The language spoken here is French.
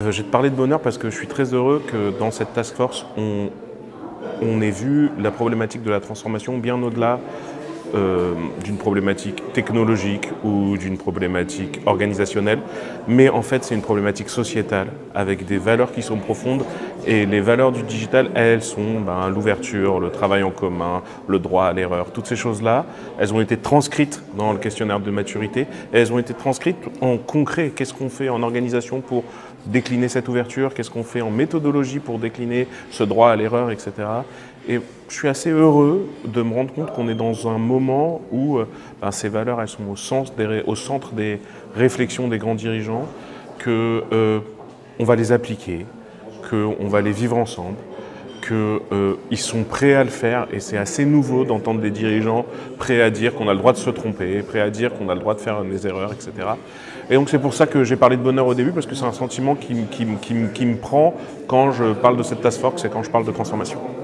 Je vais te parler de bonheur parce que je suis très heureux que dans cette task force, on ait vu la problématique de la transformation bien au-delà d'une problématique technologique ou d'une problématique organisationnelle, mais en fait c'est une problématique sociétale avec des valeurs qui sont profondes, et les valeurs du digital, elles sont l'ouverture, le travail en commun, le droit à l'erreur, toutes ces choses-là, elles ont été transcrites dans le questionnaire de maturité et elles ont été transcrites en concret. Qu'est-ce qu'on fait en organisation pour décliner cette ouverture, qu'est-ce qu'on fait en méthodologie pour décliner ce droit à l'erreur, etc. Et je suis assez heureux de me rendre compte qu'on est dans un moment où ces valeurs, elles sont au centre des réflexions des grands dirigeants, qu'on va les appliquer, qu'on va les vivre ensemble, qu'ils sont prêts à le faire, et c'est assez nouveau d'entendre des dirigeants prêts à dire qu'on a le droit de se tromper, prêts à dire qu'on a le droit de faire des erreurs, etc. Et donc c'est pour ça que j'ai parlé de bonheur au début, parce que c'est un sentiment qui me prend quand je parle de cette task force et quand je parle de transformation.